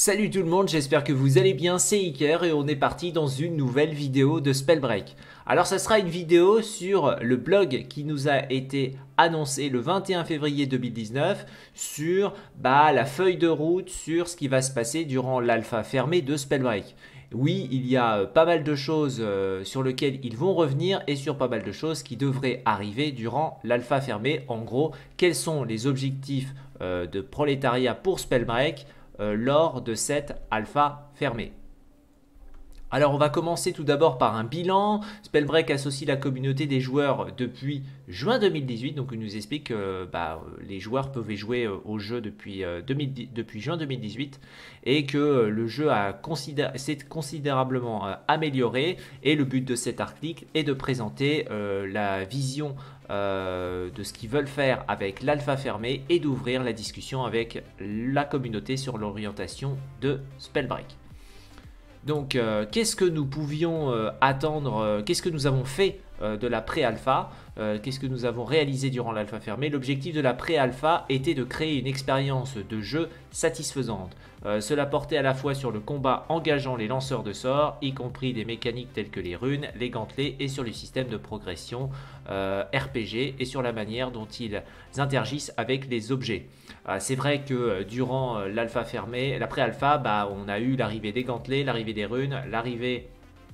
Salut tout le monde, j'espère que vous allez bien, c'est Iker et on est parti dans une nouvelle vidéo de Spellbreak. Alors ça sera une vidéo sur le blog qui nous a été annoncé le 21 février 2019 sur la feuille de route sur ce qui va se passer durant l'alpha fermée de Spellbreak. Oui, il y a pas mal de choses sur lesquelles ils vont revenir et sur pas mal de choses qui devraient arriver durant l'alpha fermée. En gros, quels sont les objectifs de prolétariat pour Spellbreak lors de cette alpha fermée. Alors on va commencer tout d'abord par un bilan. Spellbreak associe la communauté des joueurs depuis juin 2018, donc il nous explique que les joueurs peuvent jouer au jeu depuis juin 2018 et que le jeu s'est considérablement amélioré, et le but de cet article est de présenter la vision de ce qu'ils veulent faire avec l'alpha fermée et d'ouvrir la discussion avec la communauté sur l'orientation de Spellbreak. Donc, qu'est-ce que nous pouvions attendre, qu'est-ce que nous avons fait de la pré-alpha, qu'est-ce que nous avons réalisé durant l'alpha fermée. L'objectif de la pré-alpha était de créer une expérience de jeu satisfaisante. Cela portait à la fois sur le combat engageant les lanceurs de sorts, y compris des mécaniques telles que les runes, les gantelets, et sur le système de progression RPG et sur la manière dont ils interagissent avec les objets. C'est vrai que durant l'alpha fermée, la pré-alpha, on a eu l'arrivée des gantelets, l'arrivée des runes, l'arrivée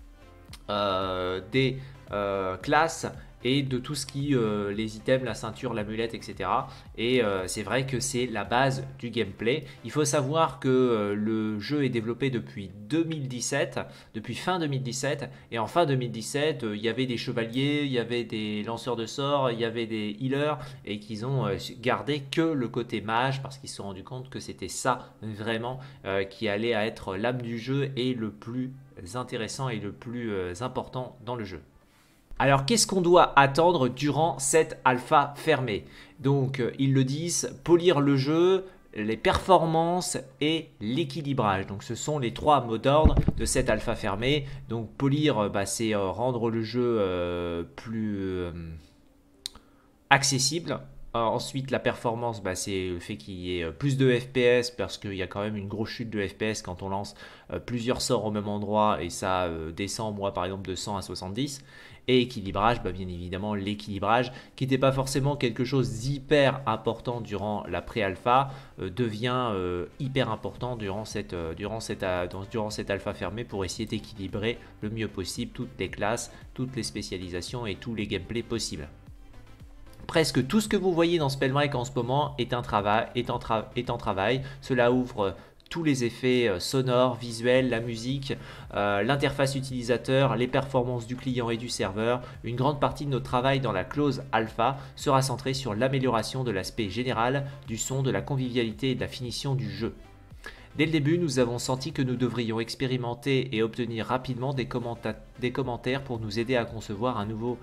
des classes et de tout ce qui, les items, la ceinture, l'amulette, etc. Et c'est vrai que c'est la base du gameplay. Il faut savoir que le jeu est développé depuis 2017, depuis fin 2017. Et en fin 2017, il y avait des chevaliers, il y avait des lanceurs de sorts, il y avait des healers, et qu'ils ont gardé que le côté mage parce qu'ils se sont rendus compte que c'était ça vraiment qui allait être l'âme du jeu et le plus intéressant et le plus important dans le jeu. Alors, qu'est-ce qu'on doit attendre durant cette alpha fermée? Donc, ils le disent, polir le jeu, les performances et l'équilibrage. Donc, ce sont les trois mots d'ordre de cette alpha fermée. Donc, polir, c'est rendre le jeu plus accessible. Ensuite, la performance, c'est le fait qu'il y ait plus de FPS, parce qu'il y a quand même une grosse chute de FPS quand on lance plusieurs sorts au même endroit, et ça descend, moi par exemple, de 100 à 70. Et équilibrage, bien évidemment l'équilibrage, qui n'était pas forcément quelque chose d'hyper important durant la pré-alpha, devient hyper important durant cette alpha fermée, pour essayer d'équilibrer le mieux possible toutes les classes, toutes les spécialisations et tous les gameplays possibles. Presque tout ce que vous voyez dans Spellbreak en ce moment est en travail. Cela ouvre tous les effets sonores, visuels, la musique, l'interface utilisateur, les performances du client et du serveur. Une grande partie de notre travail dans la clause alpha sera centrée sur l'amélioration de l'aspect général du son, de la convivialité et de la finition du jeu. Dès le début, nous avons senti que nous devrions expérimenter et obtenir rapidement des commentaires pour nous aider à concevoir un nouveau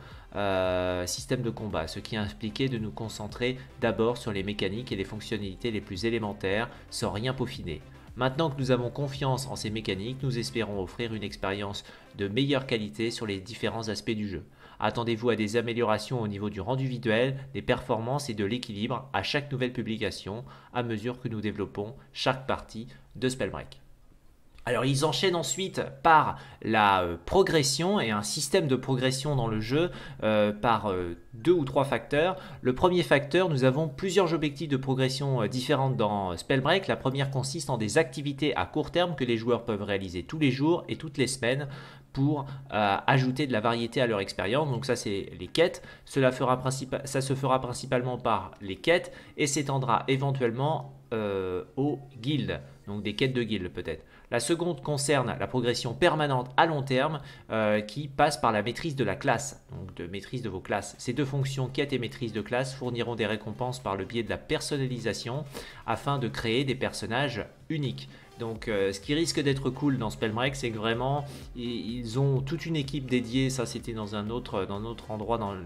système de combat, ce qui impliquait de nous concentrer d'abord sur les mécaniques et les fonctionnalités les plus élémentaires, sans rien peaufiner. Maintenant que nous avons confiance en ces mécaniques, nous espérons offrir une expérience de meilleure qualité sur les différents aspects du jeu. Attendez-vous à des améliorations au niveau du rendu visuel, des performances et de l'équilibre à chaque nouvelle publication, à mesure que nous développons chaque partie de Spellbreak. Alors ils enchaînent ensuite par la progression et un système de progression dans le jeu par deux ou trois facteurs. Le premier facteur, nous avons plusieurs objectifs de progression différentes dans Spellbreak. La première consiste en des activités à court terme que les joueurs peuvent réaliser tous les jours et toutes les semaines pour ajouter de la variété à leur expérience. Donc ça, c'est les quêtes. Ça se fera principalement par les quêtes et s'étendra éventuellement aux guildes, donc des quêtes de guildes peut-être. La seconde concerne la progression permanente à long terme qui passe par la maîtrise de la classe, donc de maîtrise de vos classes. Ces deux fonctions, quête et maîtrise de classe, fourniront des récompenses par le biais de la personnalisation afin de créer des personnages uniques. Donc ce qui risque d'être cool dans Spellbreak, c'est que vraiment ils ont toute une équipe dédiée. Ça, c'était dans un autre endroit dans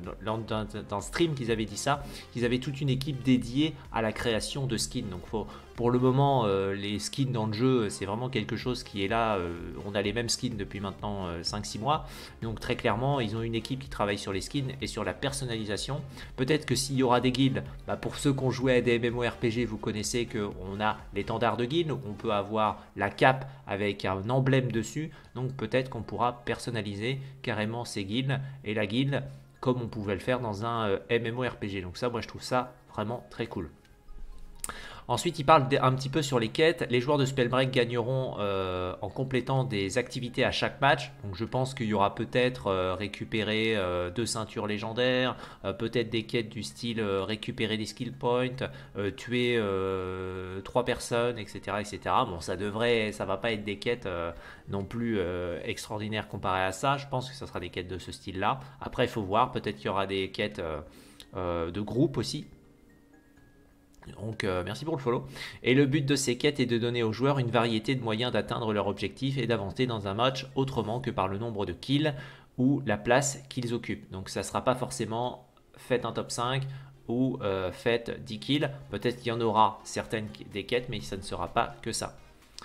le stream qu'ils avaient dit ça. Ils avaient toute une équipe dédiée à la création de skins. Donc pour le moment, les skins dans le jeu, c'est vraiment quelque chose qui est là. On a les mêmes skins depuis maintenant 5-6 mois. Donc très clairement, ils ont une équipe qui travaille sur les skins et sur la personnalisation. Peut-être que s'il y aura des guildes, pour ceux qui ont joué à des MMORPG, vous connaissez qu'on a l'étendard de guilde. On peut avoir avoir la cape avec un emblème dessus. Donc peut-être qu'on pourra personnaliser carrément ces guildes et la guilde comme on pouvait le faire dans un MMORPG. Donc ça, moi je trouve ça vraiment très cool. Ensuite, il parle un petit peu sur les quêtes. Les joueurs de Spellbreak gagneront en complétant des activités à chaque match. Donc je pense qu'il y aura peut-être récupérer 2 ceintures légendaires, peut-être des quêtes du style récupérer des skill points, tuer 3 personnes, etc., etc. Bon, ça va pas être des quêtes non plus extraordinaires comparées à ça. Je pense que ça sera des quêtes de ce style-là. Après, il faut voir. Peut-être qu'il y aura des quêtes de groupe aussi. Donc merci pour le follow. Et le but de ces quêtes est de donner aux joueurs une variété de moyens d'atteindre leur objectif et d'avancer dans un match autrement que par le nombre de kills ou la place qu'ils occupent. Donc ça ne sera pas forcément faites un top 5 ou faites 10 kills. Peut-être qu'il y en aura certaines des quêtes, mais ça ne sera pas que ça.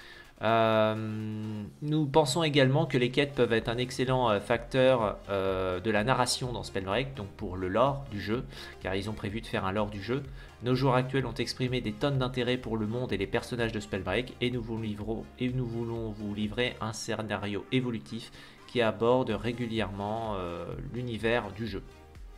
Nous pensons également que les quêtes peuvent être un excellent facteur de la narration dans Spellbreak, donc pour le lore du jeu, car ils ont prévu de faire un lore du jeu. Nos joueurs actuels ont exprimé des tonnes d'intérêt pour le monde et les personnages de Spellbreak, et nous voulons vous livrer un scénario évolutif qui aborde régulièrement l'univers du jeu.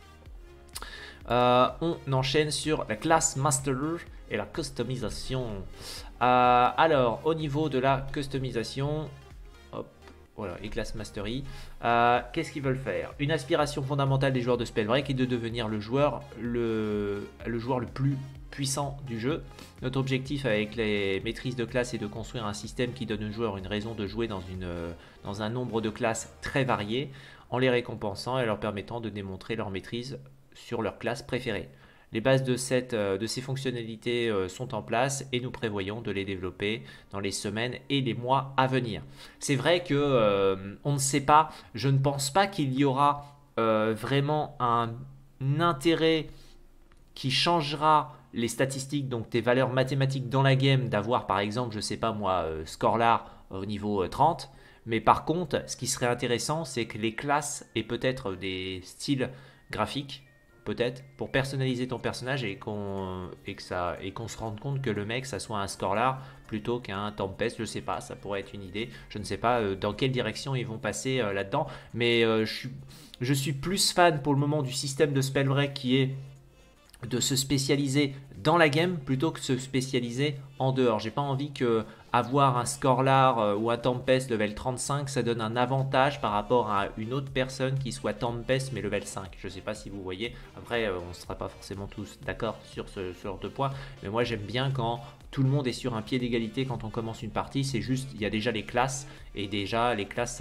On enchaîne sur la classe Master et la customisation. Alors, au niveau de la customisation, hop, voilà, et classe Mastery, qu'est-ce qu'ils veulent faire? Une aspiration fondamentale des joueurs de Spellbreak est de devenir le joueur le plus puissant du jeu. Notre objectif avec les maîtrises de classe est de construire un système qui donne aux joueurs une raison de jouer dans un nombre de classes très varié, en les récompensant et leur permettant de démontrer leur maîtrise sur leur classe préférée. Les bases de ces fonctionnalités sont en place et nous prévoyons de les développer dans les semaines et les mois à venir. C'est vrai que on ne sait pas, je ne pense pas qu'il y aura vraiment un intérêt qui changera les statistiques, donc tes valeurs mathématiques dans la game, d'avoir par exemple, je sais pas moi, Scorlar au niveau 30. Mais par contre, ce qui serait intéressant, c'est que les classes et peut-être des styles graphiques, peut-être, pour personnaliser ton personnage et qu'on se rende compte que le mec, ça soit un Scorlar plutôt qu'un Tempest, je sais pas, ça pourrait être une idée. Je ne sais pas dans quelle direction ils vont passer là-dedans, mais je suis plus fan pour le moment du système de Spellbreak qui est de se spécialiser dans la game plutôt que se spécialiser en dehors. J'ai pas envie que avoir un Scorlar ou un Tempest level 35, ça donne un avantage par rapport à une autre personne qui soit Tempest mais level 5. Je sais pas si vous voyez. Après, on ne sera pas forcément tous d'accord sur ce genre de point. Mais moi, j'aime bien quand tout le monde est sur un pied d'égalité quand on commence une partie. C'est juste, il y a déjà les classes. Et déjà, les classes,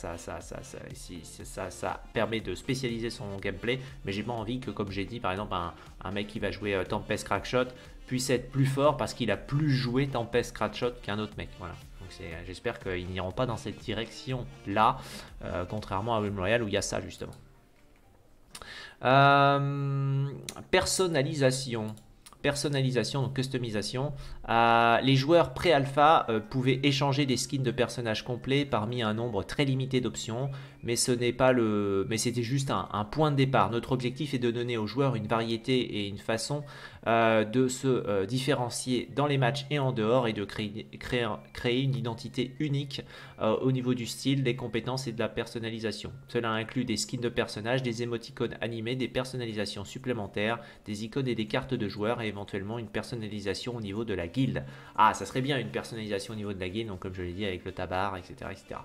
ça permet de spécialiser son gameplay. Mais j'ai pas envie que, comme j'ai dit, par exemple, un mec qui va jouer Tempest Crackshot puisse être plus fort parce qu'il a plus joué Tempest Crackshot qu'un autre mec. Voilà. Donc j'espère qu'ils n'iront pas dans cette direction-là, contrairement à Realm Royale où il y a ça justement. Personnalisation, donc customisation. Les joueurs pré-alpha pouvaient échanger des skins de personnages complets parmi un nombre très limité d'options, mais c'était juste un point de départ. Notre objectif est de donner aux joueurs une variété et une façon de se différencier dans les matchs et en dehors et de créer une identité unique au niveau du style, des compétences et de la personnalisation. Cela inclut des skins de personnages, des émoticônes animés, des personnalisations supplémentaires, des icônes et des cartes de joueurs et éventuellement une personnalisation au niveau de la guilde. Ah, ça serait bien une personnalisation au niveau de la guilde, donc comme je l'ai dit avec le tabar, etc. etc.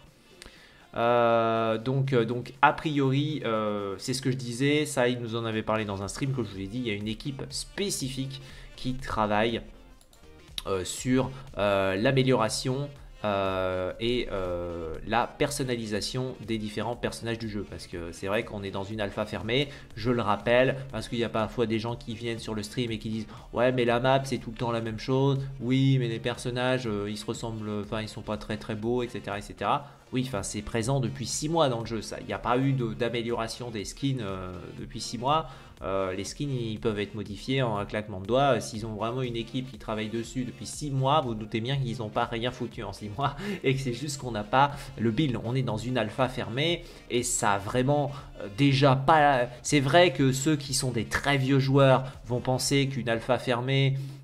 Donc a priori c'est ce que je disais, ça il nous en avait parlé dans un stream, comme je vous l'ai dit, il y a une équipe spécifique qui travaille sur l'amélioration et la personnalisation des différents personnages du jeu, parce que c'est vrai qu'on est dans une alpha fermée, je le rappelle, parce qu'il y a parfois des gens qui viennent sur le stream et qui disent ouais mais la map c'est tout le temps la même chose, oui mais les personnages ils se ressemblent, enfin ils sont pas très très beaux, etc. etc. Oui, enfin c'est présent depuis 6 mois dans le jeu, ça. Il n'y a pas eu d'amélioration des skins depuis 6 mois. Les skins ils peuvent être modifiés en un claquement de doigts. S'ils ont vraiment une équipe qui travaille dessus depuis 6 mois, vous doutez bien qu'ils n'ont pas rien foutu en 6 mois et que c'est juste qu'on n'a pas le build. On est dans une alpha fermée et ça a vraiment déjà pas... C'est vrai que ceux qui sont des très vieux joueurs vont penser qu'une alpha fermée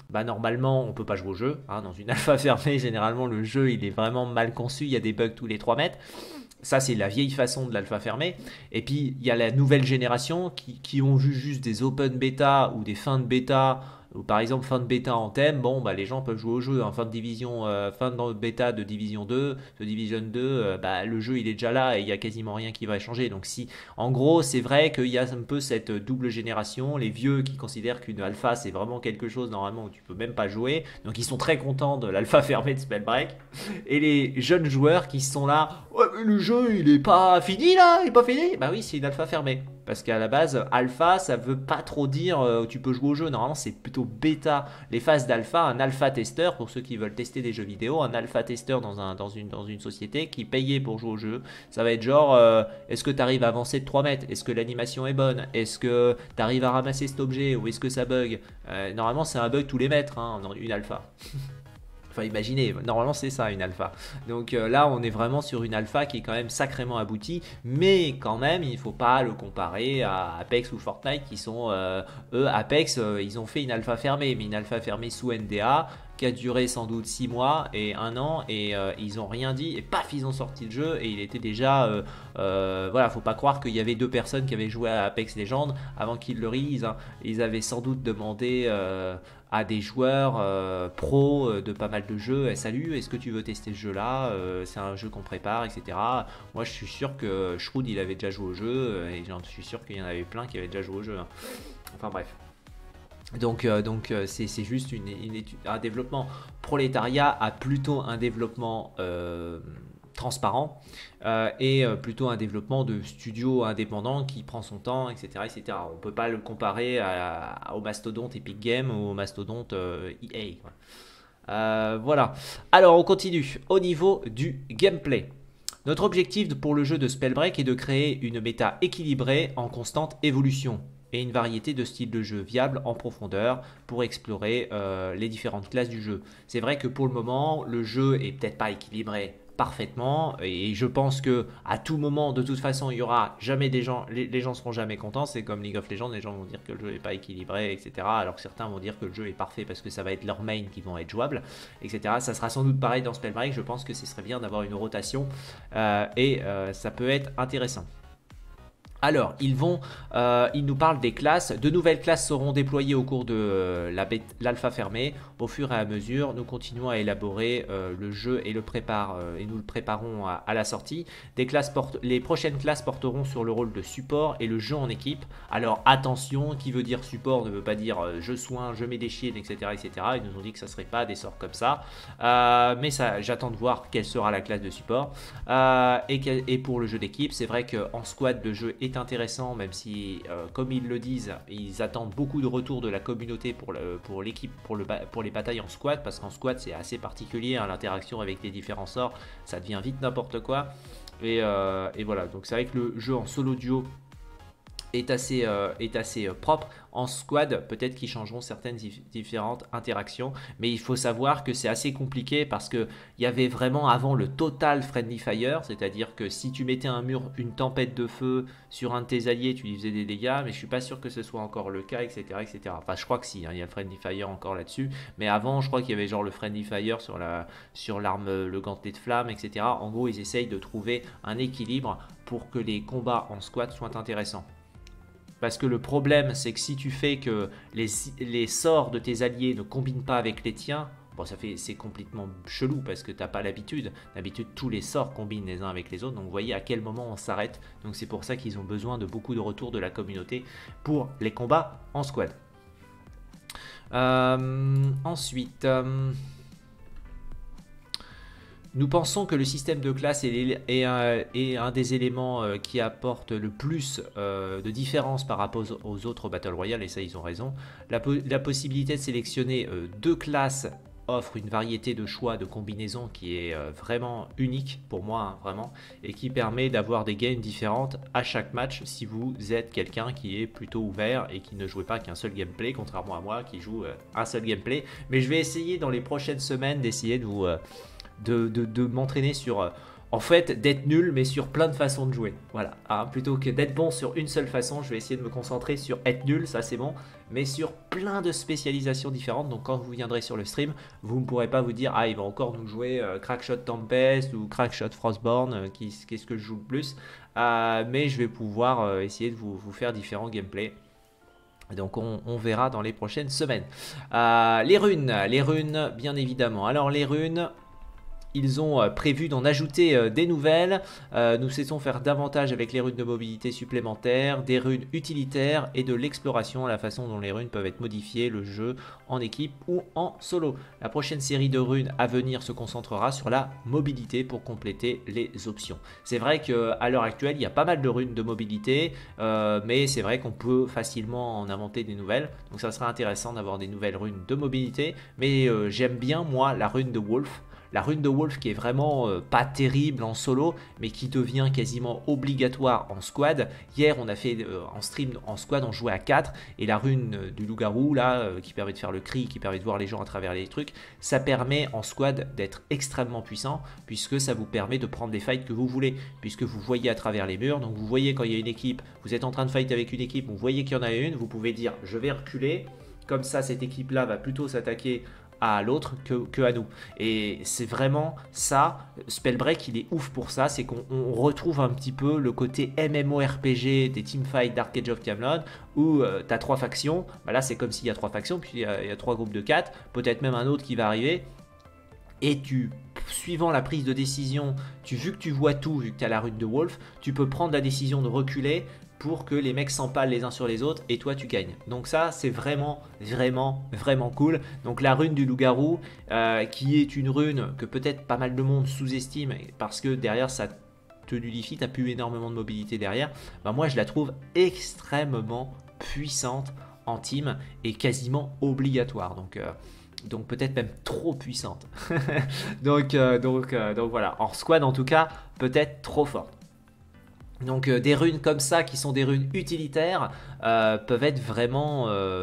bah normalement on peut pas jouer au jeu, hein. Dans une alpha fermée, généralement le jeu il est vraiment mal conçu, il y a des bugs tous les 3 mètres. Ça, c'est la vieille façon de l'alpha fermée. Et puis, il y a la nouvelle génération qui ont vu juste des open bêta ou des fins de bêta, ou par exemple fin de bêta en thème. Bon, bah, les gens peuvent jouer au jeu. En fin de division, fin de bêta de Division 2, de Division 2, bah, le jeu il est déjà là et il y a quasiment rien qui va changer. Donc, si, en gros, c'est vrai qu'il y a un peu cette double génération. Les vieux qui considèrent qu'une alpha c'est vraiment quelque chose normalement où tu peux même pas jouer. Donc, ils sont très contents de l'alpha fermée de Spellbreak. Et les jeunes joueurs qui sont là, ouais, mais le jeu il est pas fini là, il est pas fini. Bah oui, c'est une alpha fermée. Parce qu'à la base, alpha ça veut pas trop dire tu peux jouer au jeu. Normalement, c'est plutôt bêta. Les phases d'alpha, un alpha testeur, pour ceux qui veulent tester des jeux vidéo, un alpha testeur dans une société qui payait pour jouer au jeu. Ça va être genre, est-ce que tu arrives à avancer de 3 mètres? Est-ce que l'animation est bonne? Est-ce que tu arrives à ramasser cet objet? Ou est-ce que ça bug? Normalement, c'est un bug tous les mètres, hein, dans une alpha. Enfin, imaginez, normalement c'est ça une alpha. Donc là, on est vraiment sur une alpha qui est quand même sacrément aboutie, mais quand même, il ne faut pas le comparer à Apex ou Fortnite qui sont, eux, Apex, ils ont fait une alpha fermée, mais une alpha fermée sous NDA qui a duré sans doute 6 mois et 1 an et ils ont rien dit et paf, ils ont sorti le jeu et il était déjà, voilà, faut pas croire qu'il y avait 2 personnes qui avaient joué à Apex Legends avant qu'ils le release, hein. Ils avaient sans doute demandé à des joueurs pros de pas mal de jeux, salut, est-ce que tu veux tester ce jeu là, c'est un jeu qu'on prépare, etc. Moi je suis sûr que Shroud il avait déjà joué au jeu et j'en suis sûr qu'il y en avait plein qui avaient déjà joué au jeu, hein. Enfin bref. Donc c'est juste un développement. Prolétariat a plutôt un développement transparent et plutôt un développement de studio indépendant qui prend son temps, etc. etc. On ne peut pas le comparer au mastodonte Epic Games ou au mastodonte EA, quoi. Voilà. Alors on continue. Au niveau du gameplay. Notre objectif pour le jeu de Spellbreak est de créer une méta équilibrée en constante évolution et une variété de styles de jeu viables en profondeur pour explorer les différentes classes du jeu. C'est vrai que pour le moment, le jeu est peut-être pas équilibré parfaitement et je pense que à tout moment, de toute façon, il y aura jamais des gens, les gens seront jamais contents. C'est comme League of Legends, les gens vont dire que le jeu n'est pas équilibré, etc. Alors que certains vont dire que le jeu est parfait parce que ça va être leurs mains qui vont être jouables, etc. Ça sera sans doute pareil dans Spellbreak. Je pense que ce serait bien d'avoir une rotation et ça peut être intéressant. Alors, ils nous parlent des classes. De nouvelles classes seront déployées au cours de l'alpha fermée. Au fur et à mesure, nous continuons à élaborer le jeu et nous le préparons à la sortie. Les prochaines classes porteront sur le rôle de support et le jeu en équipe. Alors attention, qui veut dire support ne veut pas dire je soigne, je mets des shields, etc., etc. Ils nous ont dit que ça ne serait pas des sorts comme ça. Mais j'attends de voir quelle sera la classe de support. Et pour le jeu d'équipe, c'est vrai qu'en squad, le jeu est intéressant, même si, comme ils le disent, ils attendent beaucoup de retours de la communauté pour l'équipe, pour les batailles en squad, parce qu'en squad c'est assez particulier, hein, l'interaction avec les différents sorts, ça devient vite n'importe quoi. Et voilà, donc c'est vrai que le jeu en solo duo est assez propre. En squad, peut-être qu'ils changeront certaines différentes interactions, mais il faut savoir que c'est assez compliqué parce qu'il y avait vraiment avant le total friendly fire, c'est-à-dire que si tu mettais un mur, une tempête de feu sur un de tes alliés, tu lui faisais des dégâts, mais je suis pas sûr que ce soit encore le cas, etc. etc. Enfin, je crois que si, hein, il y a le friendly fire encore là-dessus, mais avant, je crois qu'il y avait genre le friendly fire sur l'arme, le gantelet de flamme, etc. En gros, ils essayent de trouver un équilibre pour que les combats en squad soient intéressants. Parce que le problème, c'est que si tu fais que les sorts de tes alliés ne combinent pas avec les tiens, bon, c'est complètement chelou parce que tu n'as pas l'habitude. D'habitude, tous les sorts combinent les uns avec les autres. Donc, vous voyez à quel moment on s'arrête. Donc, c'est pour ça qu'ils ont besoin de beaucoup de retours de la communauté pour les combats en squad. Ensuite... Nous pensons que le système de classe est un des éléments qui apporte le plus de différence par rapport aux autres Battle Royale, et ça ils ont raison. La possibilité de sélectionner 2 classes offre une variété de choix de combinaisons qui est vraiment unique pour moi, hein, vraiment, et qui permet d'avoir des games différentes à chaque match si vous êtes quelqu'un qui est plutôt ouvert et qui ne jouez pas qu'un seul gameplay, contrairement à moi qui joue un seul gameplay. Mais je vais essayer dans les prochaines semaines d'essayer de vous... de m'entraîner sur en fait, d'être nul, mais sur plein de façons de jouer. Voilà. Hein, plutôt que d'être bon sur une seule façon, je vais essayer de me concentrer sur être nul, ça c'est bon, mais sur plein de spécialisations différentes. Donc quand vous viendrez sur le stream, vous ne pourrez pas vous dire, ah, il va encore nous jouer Crackshot Tempest ou Crackshot Frostborn, qu'est-ce que je joue le plus. Mais je vais pouvoir essayer de vous faire différents gameplays. Donc on verra dans les prochaines semaines. Les runes, bien évidemment. Alors les runes, ils ont prévu d'en ajouter des nouvelles. Nous souhaitons faire davantage avec les runes de mobilité supplémentaires, des runes utilitaires et de l'exploration, la façon dont les runes peuvent être modifiées, le jeu en équipe ou en solo. La prochaine série de runes à venir se concentrera sur la mobilité pour compléter les options. C'est vrai qu'à l'heure actuelle, il y a pas mal de runes de mobilité, mais c'est vrai qu'on peut facilement en inventer des nouvelles. Donc ça sera intéressant d'avoir des nouvelles runes de mobilité. Mais j'aime bien, moi, la rune de Wolf. La rune de Wolf qui est vraiment pas terrible en solo, mais qui devient quasiment obligatoire en squad. Hier, on a fait en stream, en squad, on jouait à 4. Et la rune du loup-garou, là, qui permet de faire le cri, qui permet de voir les gens à travers les trucs, ça permet en squad d'être extrêmement puissant, puisque ça vous permet de prendre les fights que vous voulez, puisque vous voyez à travers les murs. Donc vous voyez quand il y a une équipe, vous êtes en train de fight avec une équipe, vous voyez qu'il y en a une, vous pouvez dire je vais reculer, comme ça cette équipe-là va plutôt s'attaquer à l'autre que à nous. Et c'est vraiment ça, Spellbreak il est ouf pour ça, c'est qu'on retrouve un petit peu le côté MMORPG des teamfights Dark Age of Camelot où tu as 3 factions, bah là c'est comme s'il y a 3 factions, puis il y a 3 groupes de 4, peut-être même un autre qui va arriver, et suivant la prise de décision, vu que tu vois tout, vu que tu as la rune de Wolf, tu peux prendre la décision de reculer pour que les mecs s'empalent les uns sur les autres et toi tu gagnes. Donc ça c'est vraiment cool. Donc la rune du loup-garou qui est une rune que peut-être pas mal de monde sous-estime parce que derrière ça te nullifie, t'as plus énormément de mobilité derrière. Bah moi je la trouve extrêmement puissante en team et quasiment obligatoire. Donc peut-être même trop puissante. donc voilà, en squad en tout cas peut-être trop forte. Donc des runes comme ça qui sont des runes utilitaires peuvent être vraiment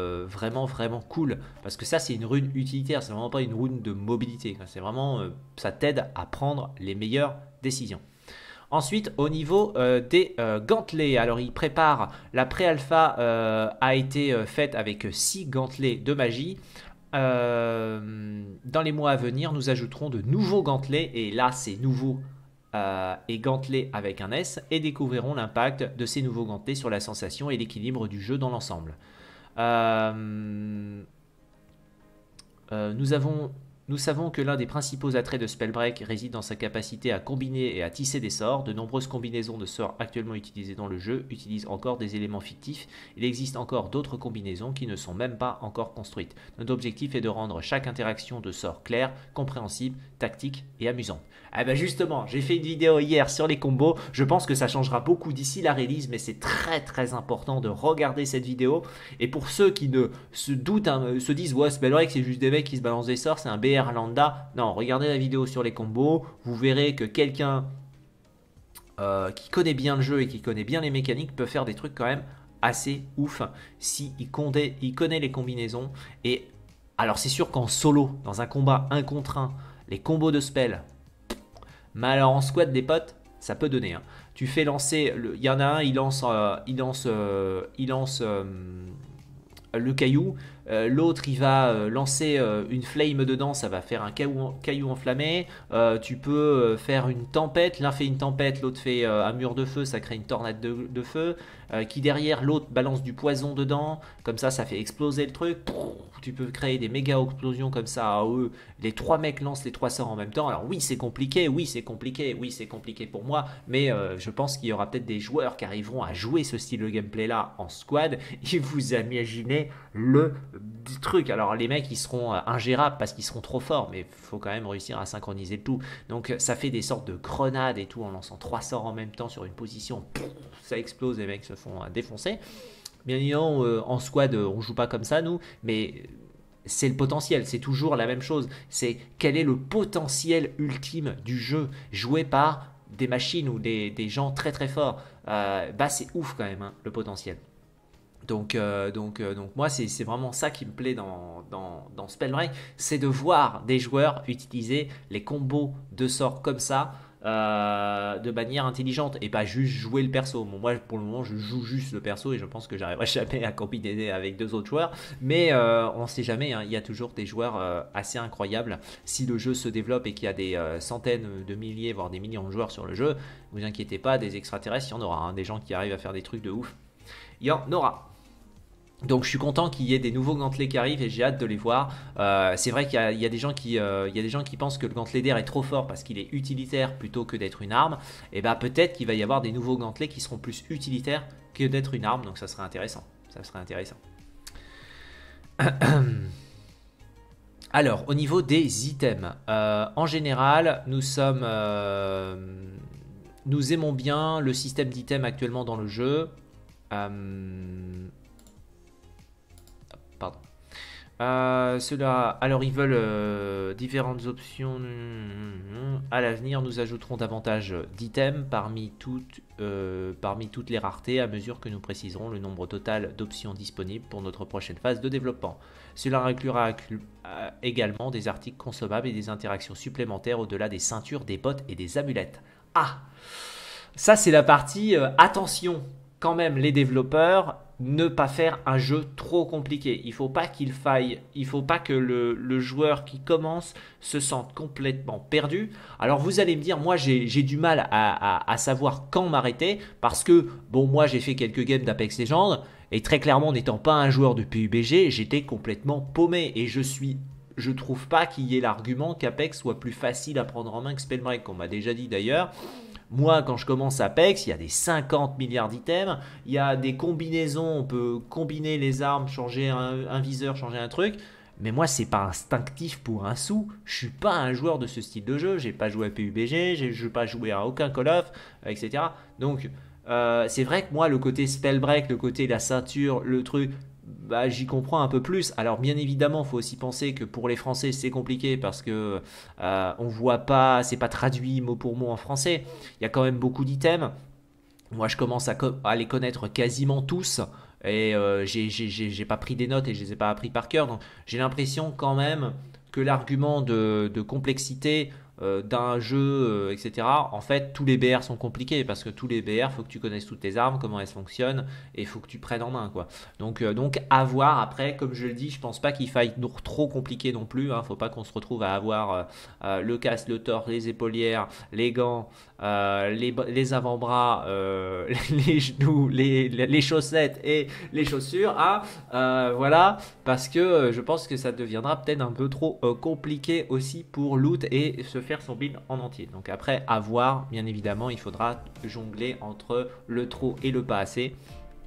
cool parce que ça c'est une rune utilitaire, c'est vraiment pas une rune de mobilité, c'est vraiment ça t'aide à prendre les meilleures décisions. Ensuite au niveau des gantelets, alors il prépare, la pré-alpha a été faite avec 6 gantelets de magie. Dans les mois à venir nous ajouterons de nouveaux gantelets et là c'est nouveau et gantelets avec un S et découvriront l'impact de ces nouveaux gantelets sur la sensation et l'équilibre du jeu dans l'ensemble. Nous savons que l'un des principaux attraits de Spellbreak réside dans sa capacité à combiner et à tisser des sorts. De nombreuses combinaisons de sorts actuellement utilisées dans le jeu utilisent encore des éléments fictifs. Il existe encore d'autres combinaisons qui ne sont même pas encore construites. Notre objectif est de rendre chaque interaction de sorts claire, compréhensible, tactique et amusante. Ah ben justement, j'ai fait une vidéo hier sur les combos. Je pense que ça changera beaucoup d'ici la release, mais c'est très important de regarder cette vidéo. Et pour ceux qui ne se doutent, se disent ouais Spellbreak c'est juste des mecs qui se balancent des sorts, c'est un BR lambda. Non, regardez la vidéo sur les combos, vous verrez que quelqu'un qui connaît bien le jeu et qui connaît bien les mécaniques peut faire des trucs quand même assez ouf si il connaît les combinaisons. Et alors c'est sûr qu'en solo, dans un combat 1 contre 1, les combos de spell, mais alors en squad des potes, ça peut donner. Hein. Tu fais lancer, il y en a un, il lance le caillou, l'autre il va lancer une flame dedans, ça va faire un caillou enflammé. Tu peux faire une tempête, l'un fait une tempête, l'autre fait un mur de feu, ça crée une tornade de feu, qui derrière l'autre balance du poison dedans, comme ça fait exploser le truc. Tu peux créer des méga explosions comme ça. Les 3 mecs lancent les 3 sorts en même temps. Alors oui c'est compliqué pour moi, mais je pense qu'il y aura peut-être des joueurs qui arriveront à jouer ce style de gameplay là en squad. Et vous imaginez le truc. Alors les mecs ils seront ingérables parce qu'ils seront trop forts, mais il faut quand même réussir à synchroniser le tout. Donc ça fait des sortes de grenades et tout en lançant 3 sorts en même temps sur une position. Ça explose, les mecs se font défoncer. Bien évidemment, en squad, on joue pas comme ça, nous, mais c'est le potentiel, c'est toujours la même chose. C'est quel est le potentiel ultime du jeu joué par des machines ou des gens très forts. Bah c'est ouf quand même, hein, le potentiel. Donc moi, c'est vraiment ça qui me plaît dans Spellbreak, c'est de voir des joueurs utiliser les combos de sorts comme ça. de manière intelligente et pas juste jouer le perso. Bon, moi, pour le moment, je joue juste le perso et je pense que j'arriverai jamais à combiner avec deux autres joueurs. Mais on ne sait jamais, hein, il y a toujours des joueurs assez incroyables. Si le jeu se développe et qu'il y a des centaines de milliers, voire des millions de joueurs sur le jeu, vous inquiétez pas, des extraterrestres, il y en aura, hein, des gens qui arrivent à faire des trucs de ouf. Il y en aura. Donc je suis content qu'il y ait des nouveaux gantelets qui arrivent et j'ai hâte de les voir. C'est vrai qu'il y a des gens qui pensent que le gantelet d'air est trop fort parce qu'il est utilitaire plutôt que d'être une arme. Et bah peut-être qu'il va y avoir des nouveaux gantelets qui seront plus utilitaires que d'être une arme. Donc ça serait intéressant. Ça serait intéressant. Alors au niveau des items, en général nous aimons bien le système d'items actuellement dans le jeu. Pardon. Alors ils veulent différentes options. À l'avenir, nous ajouterons davantage d'items parmi toutes les raretés à mesure que nous préciserons le nombre total d'options disponibles pour notre prochaine phase de développement. Cela inclura également des articles consommables et des interactions supplémentaires au-delà des ceintures, des bottes et des amulettes. Ah, ça c'est la partie attention quand même les développeurs, ne pas faire un jeu trop compliqué. Il faut pas que le joueur qui commence se sente complètement perdu. Alors vous allez me dire, moi j'ai du mal à savoir quand m'arrêter parce que bon, moi j'ai fait quelques games d'Apex Legends et très clairement n'étant pas un joueur de PUBG, j'étais complètement paumé et je trouve pas qu'il y ait l'argument qu'Apex soit plus facile à prendre en main que Spellbreak, qu'on m'a déjà dit d'ailleurs. Moi, quand je commence Apex, il y a des 50 milliards d'items, il y a des combinaisons, on peut combiner les armes, changer un viseur, changer un truc. Mais moi, c'est pas instinctif pour un sou. Je suis pas un joueur de ce style de jeu. J'ai pas joué à PUBG, je n'ai pas joué à aucun Call of, etc. Donc, c'est vrai que moi, le côté Spellbreak, le côté la ceinture, le truc, bah, j'y comprends un peu plus. Alors bien évidemment, il faut aussi penser que pour les Français c'est compliqué parce que on voit pas, c'est pas traduit mot pour mot en français. Il y a quand même beaucoup d'items. Moi, je commence à les connaître quasiment tous et j'ai pas pris des notes et je les ai pas appris par cœur. Donc j'ai l'impression quand même que l'argument de complexité d'un jeu, etc. En fait, tous les BR sont compliqués parce que tous les BR, faut que tu connaisses toutes tes armes, comment elles fonctionnent et il faut que tu prennes en main, quoi. Donc à voir. Après, comme je le dis, je pense pas qu'il faille trop compliqué non plus. Hein. Faut pas qu'on se retrouve à avoir le casque, le torse, les épaulières, les gants, les avant-bras, les genoux, les chaussettes et les chaussures. Hein. Voilà, parce que je pense que ça deviendra peut-être un peu trop compliqué aussi pour loot et se faire son build en entier. Donc après, à voir, bien évidemment, il faudra jongler entre le trop et le pas assez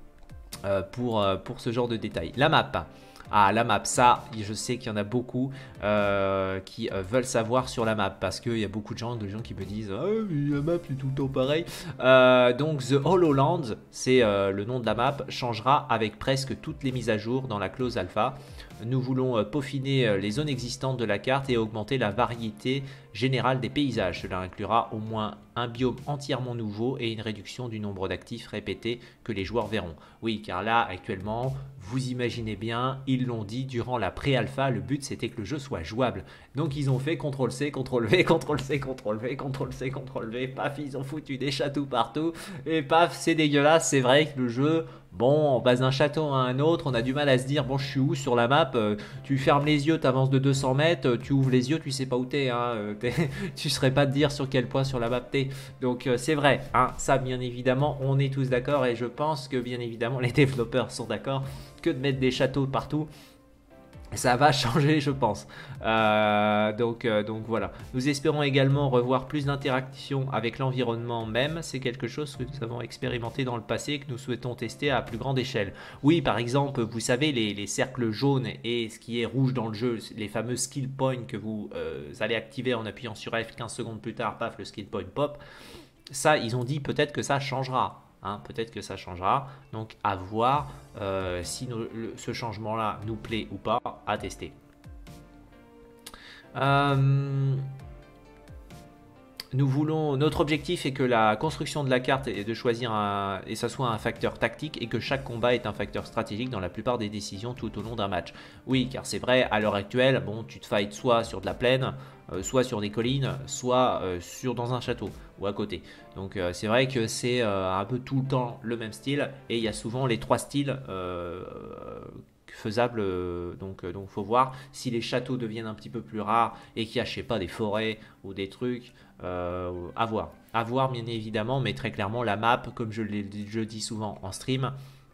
pour ce genre de détails. La map. Ah, la map, ça, je sais qu'il y en a beaucoup qui veulent savoir sur la map parce qu'il y a beaucoup de gens qui me disent ah, mais la map c'est tout le temps pareil. Donc, The HoloLand, c'est le nom de la map, changera avec presque toutes les mises à jour dans la clause alpha. Nous voulons peaufiner les zones existantes de la carte et augmenter la variété générale des paysages. Cela inclura au moins un biome entièrement nouveau et une réduction du nombre d'actifs répétés que les joueurs verront. Oui, car là, actuellement, vous imaginez bien, ils l'ont dit durant la pré-alpha, le but c'était que le jeu soit jouable. Donc ils ont fait CTRL-C, CTRL-V, CTRL-C, CTRL-V, CTRL-C, CTRL-V, paf, ils ont foutu des châteaux partout, et paf, c'est dégueulasse, c'est vrai que le jeu... Bon, on passe d'un château à un autre, on a du mal à se dire, bon, je suis où sur la map, tu fermes les yeux, tu avances de 200 mètres, tu ouvres les yeux, tu sais pas où t'es, hein, tu serais pas de dire sur quel point sur la map t'es. Donc c'est vrai, hein, ça bien évidemment, on est tous d'accord et je pense que bien évidemment les développeurs sont d'accord que de mettre des châteaux partout. Ça va changer, je pense. Donc voilà. Nous espérons également revoir plus d'interaction avec l'environnement même. C'est quelque chose que nous avons expérimenté dans le passé et que nous souhaitons tester à plus grande échelle. Oui, par exemple, vous savez, les cercles jaunes et ce qui est rouge dans le jeu, les fameux skill points que vous allez activer en appuyant sur F 15 secondes plus tard, paf, le skill point pop. Ça, ils ont dit peut-être que ça changera. Hein, peut-être que ça changera, donc à voir si ce changement là nous plaît ou pas, à tester. Notre objectif est que la construction de la carte est de choisir et ça soit un facteur tactique et que chaque combat est un facteur stratégique dans la plupart des décisions tout au long d'un match. Oui, car c'est vrai, à l'heure actuelle, bon, tu te fights soit sur de la plaine, soit sur des collines, soit dans un château ou à côté. Donc c'est vrai que c'est un peu tout le temps le même style et il y a souvent les trois styles faisable. Donc faut voir si les châteaux deviennent un petit peu plus rares et qu'il y a, je sais pas, des forêts ou des trucs. À voir. À voir, bien évidemment, mais très clairement, la map, comme je dis souvent en stream,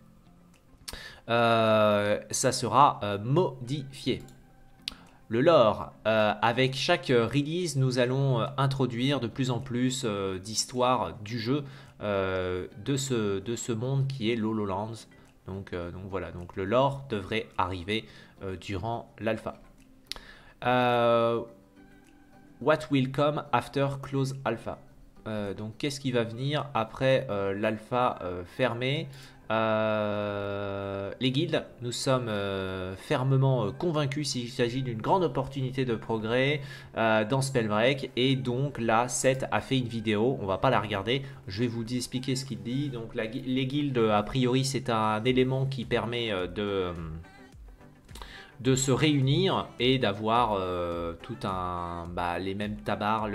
ça sera modifié. Le lore, avec chaque release, nous allons introduire de plus en plus d'histoires du jeu de ce monde qui est l'HoloLands. Donc voilà, donc le lore devrait arriver durant l'alpha. What will come after close alpha? Donc qu'est-ce qui va venir après l'alpha fermé? Les guildes, nous sommes fermement convaincus s'il s'agit d'une grande opportunité de progrès dans Spellbreak. Et donc là, Seth a fait une vidéo, on va pas la regarder, je vais vous expliquer ce qu'il dit. Donc les guildes, a priori, c'est un élément qui permet de se réunir et d'avoir tout un les mêmes tabards,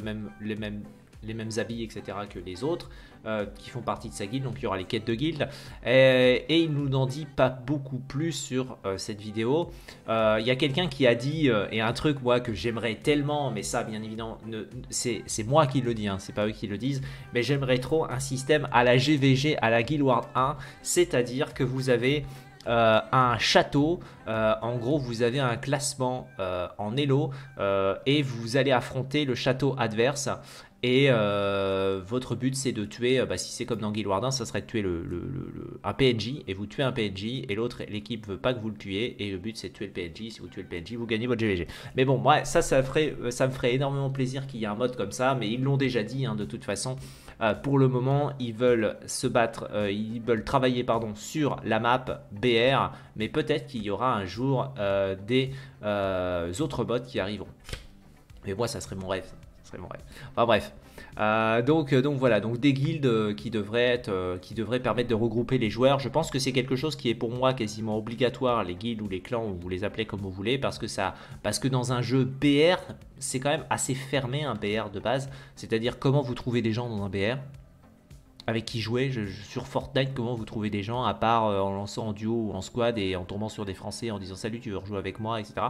les mêmes habits, etc. que les autres qui font partie de sa guilde. Donc il y aura les quêtes de guilde et il nous n'en dit pas beaucoup plus sur cette vidéo. Il y a quelqu'un qui a dit et un truc moi que j'aimerais tellement, mais ça bien évidemment c'est moi qui le dis, hein, c'est pas eux qui le disent, mais j'aimerais trop un système à la GVG, à la Guild Wars 1, c'est-à-dire que vous avez un château, en gros vous avez un classement en Elo et vous allez affronter le château adverse et votre but c'est de tuer, si c'est comme dans Guild Wars 1, ça serait de tuer un PNJ et vous tuez un PNJ et l'autre, l'équipe veut pas que vous le tuiez et le but c'est de tuer le PNJ. Si vous tuez le PNJ, vous gagnez votre GVG. Mais bon, moi ça me ferait énormément plaisir qu'il y ait un mode comme ça, mais ils l'ont déjà dit, hein, de toute façon. Pour le moment, ils veulent se battre, ils veulent travailler sur la map BR, mais peut-être qu'il y aura un jour des autres mods qui arriveront. Mais moi, ça serait mon rêve. Ça serait mon rêve. Enfin bref. Donc voilà, donc des guildes qui devraient permettre de regrouper les joueurs. Je pense que c'est quelque chose qui est pour moi quasiment obligatoire, les guildes ou les clans, ou vous les appelez comme vous voulez, parce que dans un jeu BR, c'est quand même assez fermé un BR de base. C'est-à-dire comment vous trouvez des gens dans un BR, avec qui jouer. Sur Fortnite, comment vous trouvez des gens à part en lançant en duo ou en squad et en tombant sur des Français en disant salut, tu veux rejouer avec moi, etc.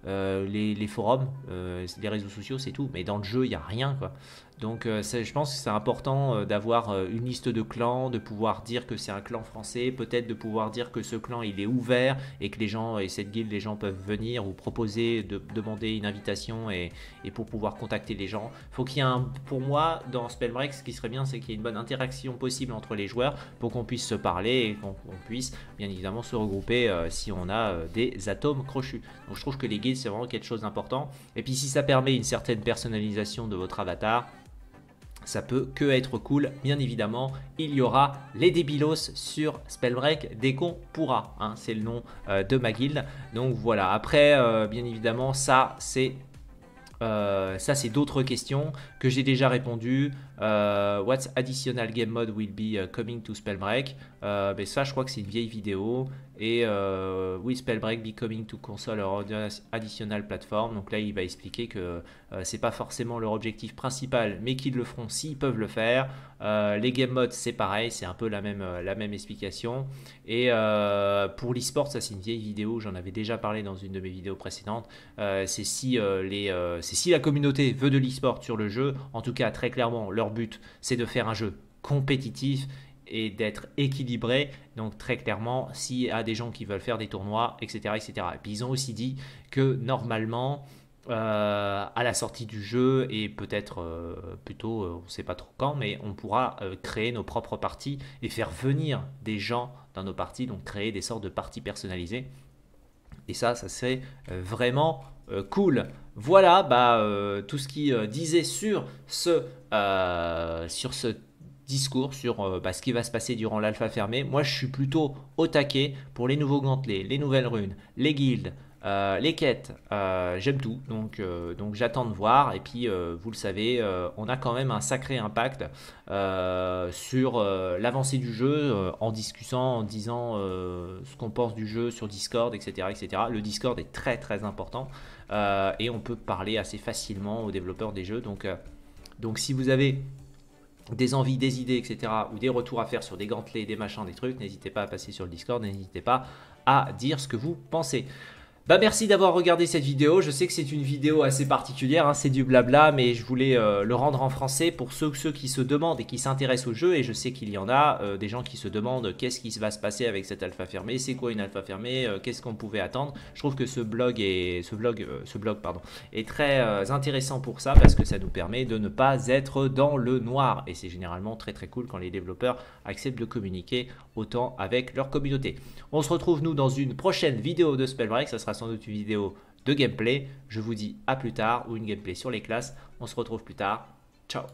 Les forums, les réseaux sociaux, c'est tout. Mais dans le jeu, il n'y a rien, quoi. Donc je pense que c'est important d'avoir une liste de clans, de pouvoir dire que c'est un clan français, peut-être de pouvoir dire que ce clan il est ouvert et que les gens, et cette guilde, les gens peuvent venir ou proposer, de demander une invitation et pour pouvoir contacter les gens. Faut qu'il y ait pour moi, dans Spellbreak, ce qui serait bien, c'est qu'il y ait une bonne interaction possible entre les joueurs pour qu'on puisse se parler et qu'on puisse bien évidemment se regrouper si on a des atomes crochus. Donc je trouve que les guildes, c'est vraiment quelque chose d'important. Et puis si ça permet une certaine personnalisation de votre avatar, ça peut que être cool. Bien évidemment, il y aura les débilos sur Spellbreak dès qu'on pourra, hein, c'est le nom de ma guilde. Donc voilà, après bien évidemment ça c'est d'autres questions que j'ai déjà répondu. What additional game mode will be coming to Spellbreak? Mais ça, je crois que c'est une vieille vidéo. Et will Spellbreak be coming to console or additional platform? Donc là, il va expliquer que c'est pas forcément leur objectif principal, mais qu'ils le feront s'ils peuvent le faire. Les game modes, c'est pareil, c'est un peu la même explication. Et pour l'e-sport, ça c'est une vieille vidéo, j'en avais déjà parlé dans une de mes vidéos précédentes. C'est si la communauté veut de l'e-sport sur le jeu. En tout cas, très clairement, leur but c'est de faire un jeu compétitif et d'être équilibré. Donc très clairement, s'il y a des gens qui veulent faire des tournois, etc., etc. Et puis ils ont aussi dit que normalement, à la sortie du jeu et peut-être plutôt, on ne sait pas trop quand, mais on pourra créer nos propres parties et faire venir des gens dans nos parties, donc créer des sortes de parties personnalisées. Et ça serait vraiment cool. Voilà tout ce qui disait sur ce discours, sur ce qui va se passer durant l'alpha fermé. Moi, je suis plutôt au taquet pour les nouveaux gantelets, les nouvelles runes, les guildes, Les quêtes, j'aime tout, donc j'attends de voir. Et puis, vous le savez, on a quand même un sacré impact sur l'avancée du jeu en discutant, en disant ce qu'on pense du jeu sur Discord, etc., etc. Le Discord est très très important et on peut parler assez facilement aux développeurs des jeux. Donc si vous avez des envies, des idées, etc., ou des retours à faire sur des gantelets, des machins, des trucs, n'hésitez pas à passer sur le Discord, n'hésitez pas à dire ce que vous pensez. Bah merci d'avoir regardé cette vidéo, je sais que c'est une vidéo assez particulière, hein, c'est du blabla, mais je voulais le rendre en français pour ceux qui se demandent et qui s'intéressent au jeu, et je sais qu'il y en a, des gens qui se demandent qu'est-ce qui va se passer avec cette alpha fermée, c'est quoi une alpha fermée, qu'est-ce qu'on pouvait attendre. Je trouve que ce blog est très intéressant pour ça, parce que ça nous permet de ne pas être dans le noir, et c'est généralement très très cool quand les développeurs acceptent de communiquer autant avec leur communauté. On se retrouve nous dans une prochaine vidéo de Spellbreak, ça sera sans doute une vidéo de gameplay. Je vous dis à plus tard, ou une gameplay sur les classes. On se retrouve plus tard.